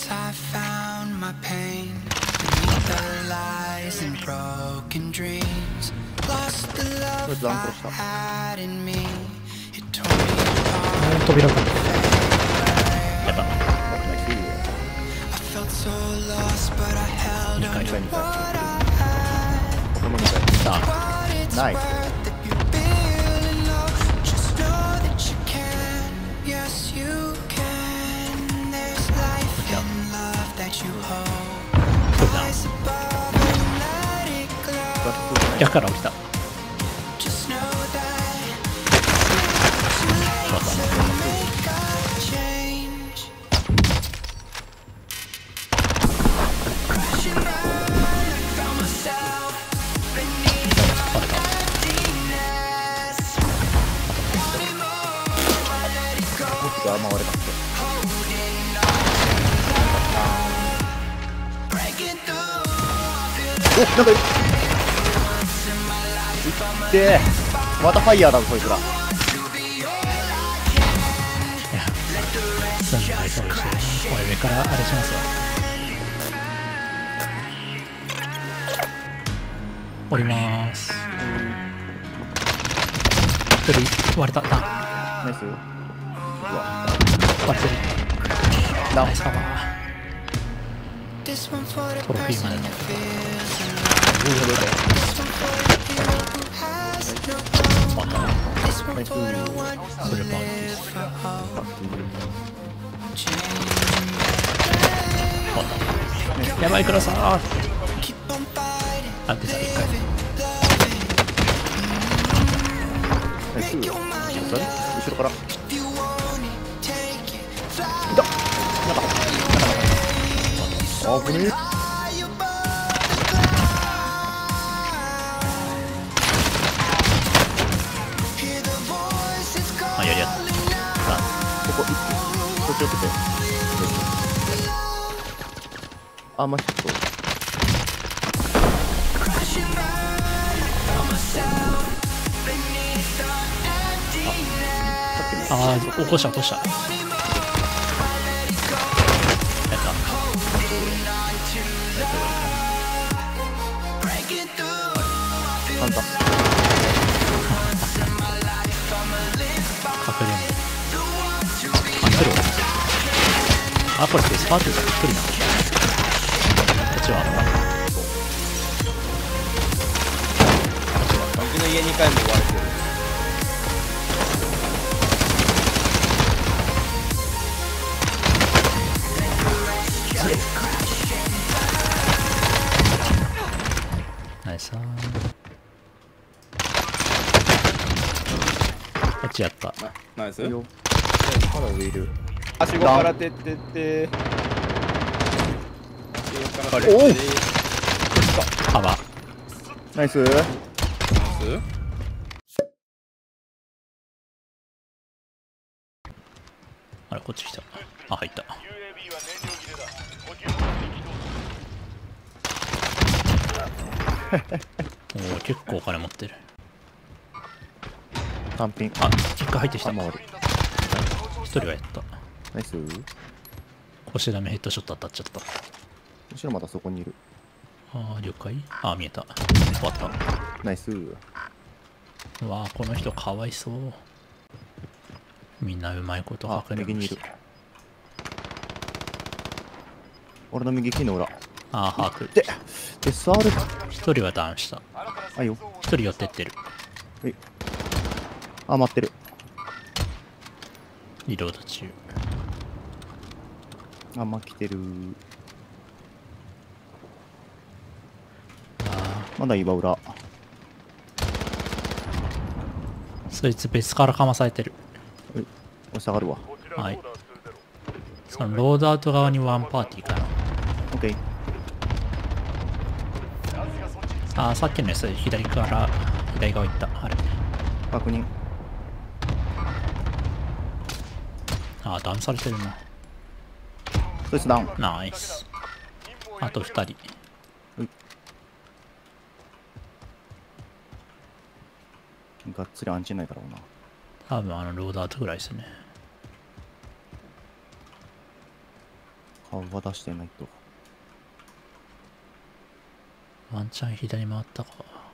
Once I found my pain beneath the lies and broken dreams. Lost the love I had in me. It tore me apart. 扉か。 やった。 I felt so lost, but I held on to what I had. この2回。さあ。 What it's ナイス。 worth that you feel in love. Just know that you can. Yes, you can. There's life in love that you hold. そうだ。 Rise above and let it glow. 逆から起きた。 Just know that too late to make a change. Crashing down, I found myself beneath the emptiness. Wanting more, I let it go. 回れなくて。 Holding on, breaking through. I feel お、なんかいる。いってー。またファイヤーだぞこいつら。 いや、住んでそうですよね。これ上からあれしますよ。降りまーす。一人割れた。ダウン。 ナイス。うわ。 割れてる。 ダウンナイ。スカバー。 This one for the Por fin, person man. that feels alone. This one for the hero who has no hope. This one for the one who lives for hope. Changing やばい、黒さー。 keep on fighting. あ、出た、一回。 ナイス。 Make your mind それ後ろから。 if you want it, take it. Fly いた。中。あぶねえ。 high above the clouds. Hear the voices あ、やりやった。 ここそっちよけて。あ、まあ、ちょっと。 crashing round myself beneath the emptiness. あー、起こした、起こした。やった。 Breaking through, I feel 簡単。 隠れん。あ、黒。あ、これデスパートだ。一人なの。こっちはあった。 うちの家2回も追われてる。 ナイスー。こっちやった。 ナイス。 いいよ。まだ上いる。 はしごからてってってはしごからておおって幅。 ナイス。 あれ、こっち来た。あ、入った。おお、結構お金持ってる。 単品。 あ、一回入ってきた。 あ、回る。 一人はやった。 ナイス。 腰ダメヘッドショット当たっちゃった。 後ろまたそこにいる。 ああ、了解。ああ、見えた。終わった。 ナイス。 うわあ、この人かわいそう。みんなうまいことあ、 隠れ右にいるました。。 俺の右木の裏。 ああ、把握。 で、SR。 一人はダウンした。 あ、いいよ。 一人寄ってってる。 あ、待ってる。 リロード中。 あ、ま、来てる。まだ岩裏。 そいつ別からかまされてる。 押し下がるわ。 はい。そのロードアウト側にワンパーティーかな。 オッケー。 ああ、さっきのやつ左から左側行った。あれ。 確認。 ああ、ダウンされてるな。 そいつダウン。 ナイス。あと2人。 がっつりアンチないだろうな。 多分ロードアウトぐらいですね。 顔は出してないと。 ワンチャン左回ったか。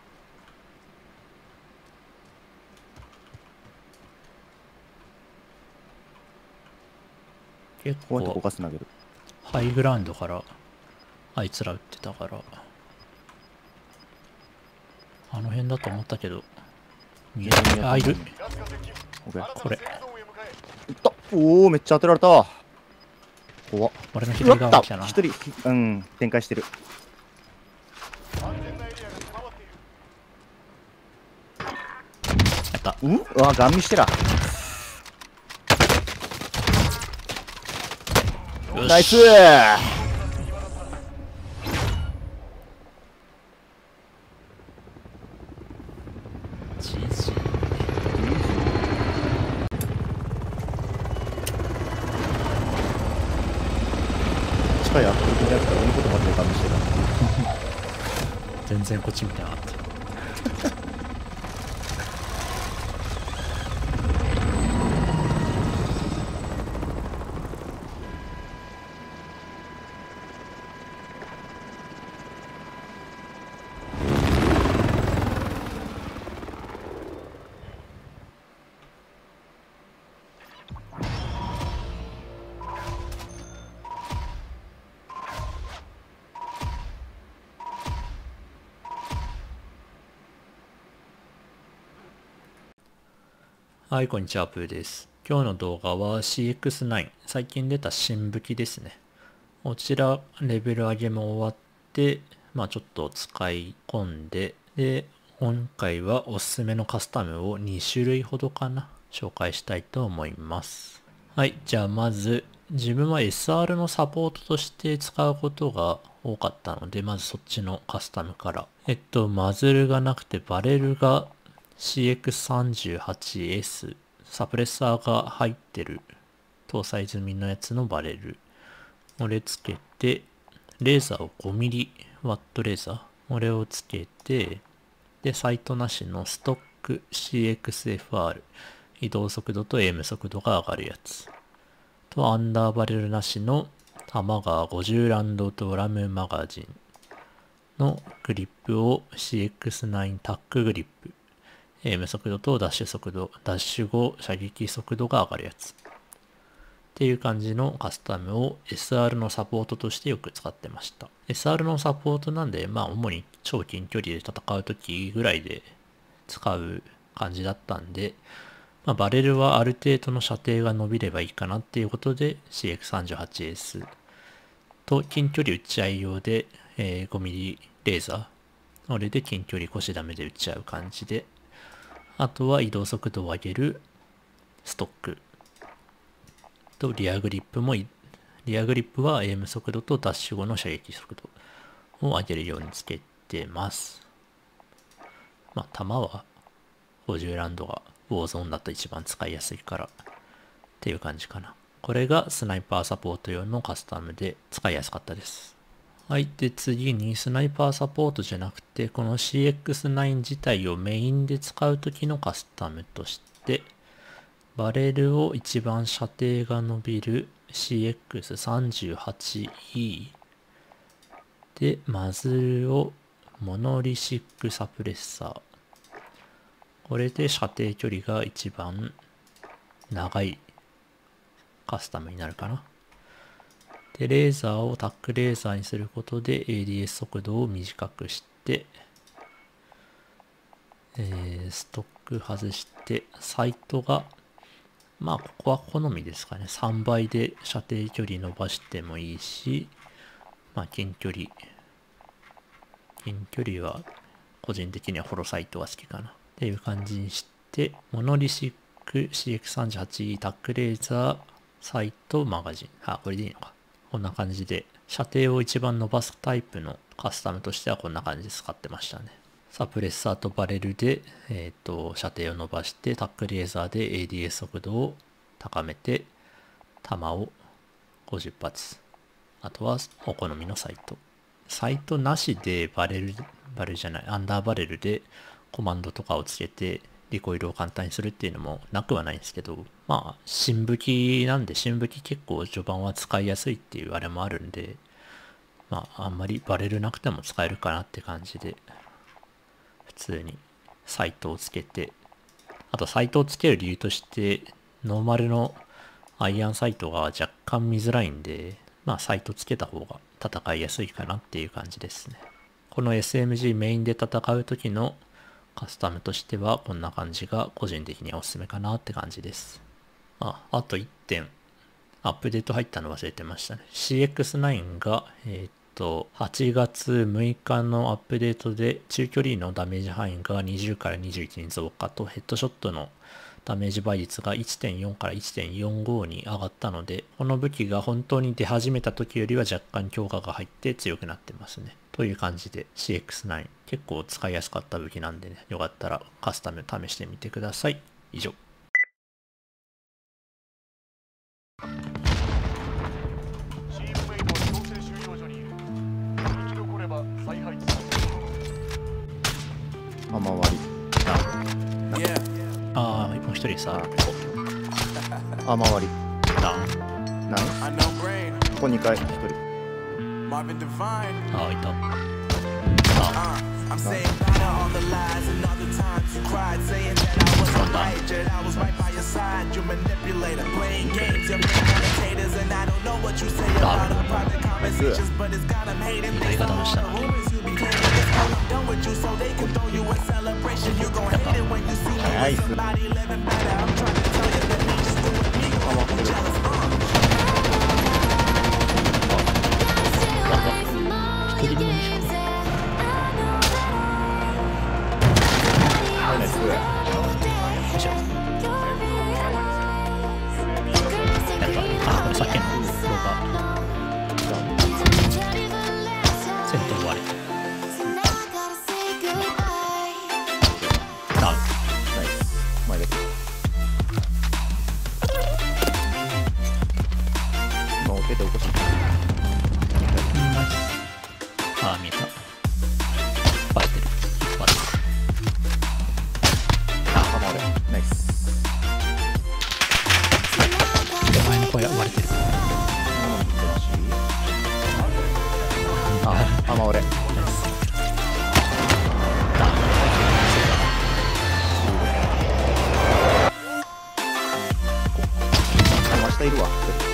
結こうやって構ガス投げる。 ハイグラウンドからあいつら撃ってたから、あの辺だと思ったけど見えない。あ、いる。 オッケー。 これいった。おお、めっちゃ当てられた。怖っ。 俺のうわ左った側に来たな。 一人、うん、展開してる。 やった。 うん、うわ、ガン見してら。 よしナイス。 じじ近いアップルにやったら俺のことばっかりガン見してた。 全然こっち見てなかった。はい、こんにちは、プーです。今日の動画は CX9、最近出た新武器ですね。こちら、レベル上げも終わって、ちょっと使い込んで、で、今回はおすすめのカスタムを2種類ほどかな、紹介したいと思います。はい、じゃあまず、自分は SR のサポートとして使うことが多かったので、まずそっちのカスタムから。マズルがなくてバレルがCX38S、サプレッサーが入ってる搭載済みのやつのバレル。これつけて、レーザーを 5mm ワットレーザー。これをつけて、で、サイトなしのストック CXFR。移動速度とエイム速度が上がるやつ。と、アンダーバレルなしの弾が50ランドとラムマガジンのグリップを CX9 タックグリップ。エイム速度とダッシュ速度、ダッシュ後射撃速度が上がるやつ。っていう感じのカスタムを SR のサポートとしてよく使ってました。SR のサポートなんで、主に超近距離で戦うときぐらいで使う感じだったんで、バレルはある程度の射程が伸びればいいかなっていうことで CX38S と近距離撃ち合い用で、5mm レーザー。これで近距離腰ダメで撃ち合う感じで、あとは移動速度を上げるストックとリアグリップも、リアグリップはエイム速度とダッシュ後の射撃速度を上げるようにつけてます。弾は50ラウンドがウォーゾーンだと一番使いやすいからっていう感じかな。これがスナイパーサポート用のカスタムで使いやすかったです。はい。で、次にスナイパーサポートじゃなくて、この CX9 自体をメインで使うときのカスタムとして、バレルを一番射程が伸びる CX38E で、マズルをモノリシックサプレッサー。これで射程距離が一番長いカスタムになるかな。で、レーザーをタックレーザーにすることで ADS 速度を短くして、ストック外して、サイトが、ここは好みですかね。3倍で射程距離伸ばしてもいいし、近距離は個人的にはホロサイトが好きかな。っていう感じにして、モノリシック CX38 タックレーザー、サイト、マガジン。これでいいのか。こんな感じで、射程を一番伸ばすタイプのカスタムとしてはこんな感じで使ってましたね。サプレッサーとバレルで、射程を伸ばして、タックレーザーで ADS 速度を高めて、弾を50発。あとはお好みのサイト。サイトなしでアンダーバレルでコマンドとかをつけてリコイルを簡単にするっていうのもなくはないんですけど、まあ、新武器なんで、新武器結構序盤は使いやすいっていうあれもあるんで、まあ、あんまりバレルなくても使えるかなって感じで、普通にサイトをつけて、あとサイトをつける理由として、ノーマルのアイアンサイトが若干見づらいんで、まあサイトつけた方が戦いやすいかなっていう感じですね。この SMG メインで戦う時のカスタムとしてはこんな感じが個人的にはおすすめかなって感じです。あと1点、アップデート入ったの忘れてましたね。CX9 が、8月6日のアップデートで中距離のダメージ範囲が20から21に増加と、ヘッドショットのダメージ倍率が 1.4 から 1.45 に上がったので、この武器が本当に出始めた時よりは若干強化が入って強くなってますね。という感じで CX9 結構使いやすかった武器なんでね、よかったらカスタム試してみてください。以上。 雨割り。 もう一人さ、 雨割り。 ダウン。 何？ここ2回1人。 いた。 I'm saying bye to all the lies and all the times you cried, saying that I wasn't right, that I was right by your side. You manipulator, playing games, you're imitators, and I don't know what you say about our private conversations, but it's got them hating based on all the rumors you be claiming. It's all I'm done with you, so they can throw you a celebration. You gon' hate it when you see me with somebody living better. I'm trying to tell you that me just doing me, I'm jealous. これさっきの動画戦闘終わりダウン。 ナイス。前だけ。今受けて起こし。 ナイス。見えた。バレてる。バレてる。 雨割れ。ナイス。 手前の声割れてる。 雨割れ。真下いるわ。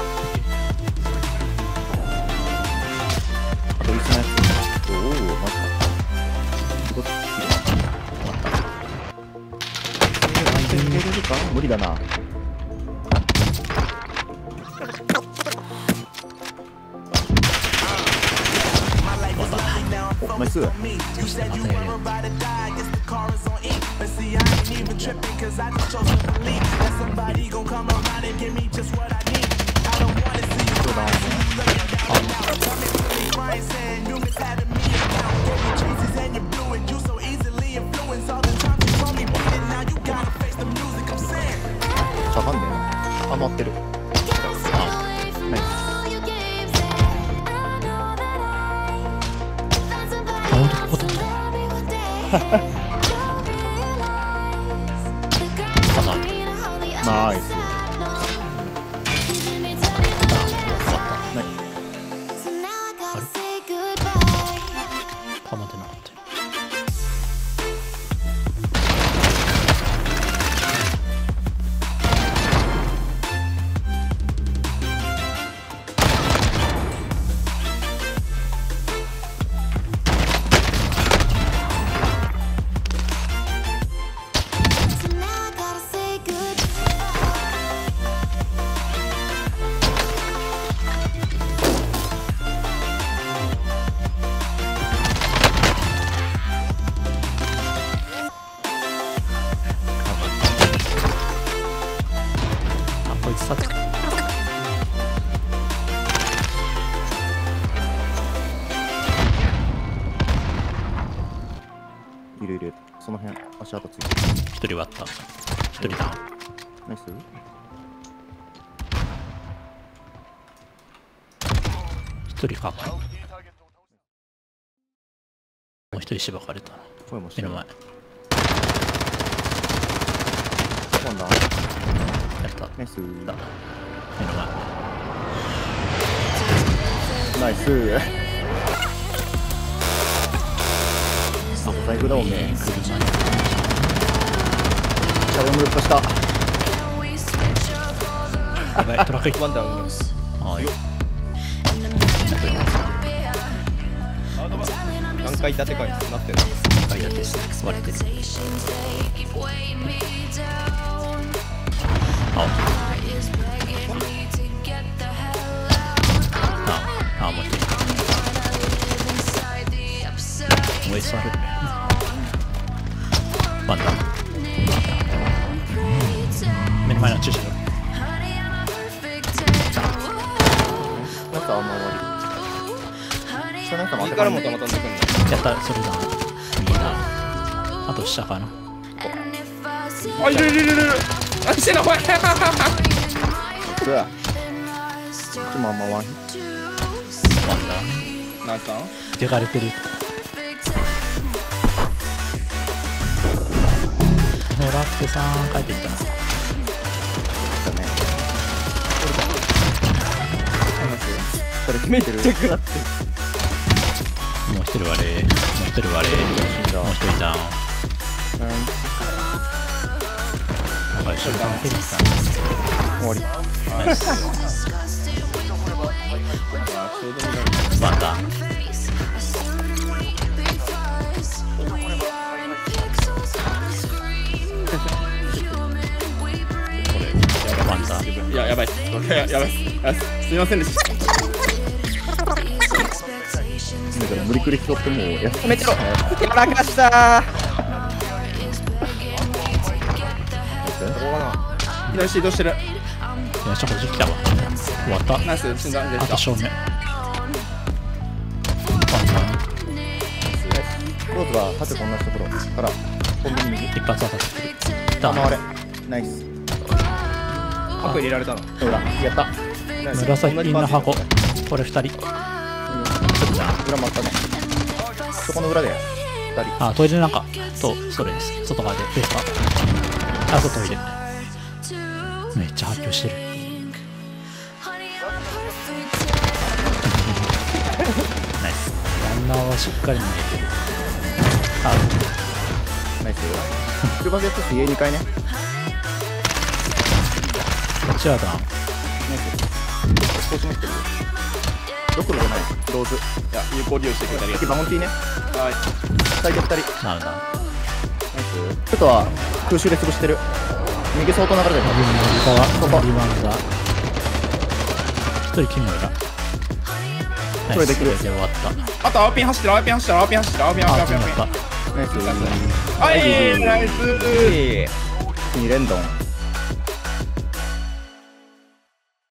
あと椅子のやつ。おお、マジか。すごく安全に入れるか？無理だな。ナイス。下がんねえな。余ってる。ナイス。ナイス。 弾出なかった。こいつさっきいるいる。その辺足跡ついてる。 一人割った。一人ダウン。 ナイス。 一人か。もう一人しばかれた。 声もしてる。 目の前。 た。 ナイス。 目の前。 ナイス。あ、最後だもんね。 車に。 車両無力化した。 やばい、トラック行く。 ワンダウン。 はい。 何階建てかになってる。 階建てですね。割れてる。あ、もう一人。もう SR。ワンダ。目の前の駐車場。 なんかあんま終わり。下なんか右からもたまたんでくんの。 やった、それだ。右だ。あと下かな。 あ、いるいるいるいる。あ、してな、お前。 うわ。ちもあんまワン。 ワンダ。 なんか手がれてる。ラックさん帰ってきたな。 だね。それ決めてる。 もう一人割れ。もう一人割れ。もう一人ダウン。なんか一緒に関係できた。 終わり。 ナイス。ワンダ。ワンダ。 いや、やばいっす。やばいっす。すみませんでした。 無理くり拾ってもうやっめっちゃやらかしたー。どこかな。左シードしてる。 いや、ちょっと来たわ。終わった。 ナイス、死んだんでした。 あと正面。ワンローズが縦と同じところからコンビニ右。 ダ。一発当たってる。ダウン。 回れ。ナイス。 箱入れられたの。 ほら、やった。 紫の箱。これ2人。 裏回ったね。そこの裏で2人。 あ、トイレの中とそれです。外側でペースター。あとトイレ。めっちゃ発表してる。ナイス。ランナーはしっかり逃げてる。 ナイスよ。中盤でやった家2回ね。 こっちはダウン。 ナイス。少し持ってるよ。ドクロじゃない。ローズ。 いや、有効利用してくれたり。 次バモンティーね。 はい。 最強2人。 ダウンダウン。 ナイス。ちょっとは空襲で潰してる。右相当流れてる。 右側、リバウンドだ。一人キムラ。 これできる。 で終わった。 あと、青ピン走ってる、青ピン走ってる、青ピン走ってる、青ピン走ってる、青ピン走ってる。 ナイス。 はい、ナイス。 2連ドン。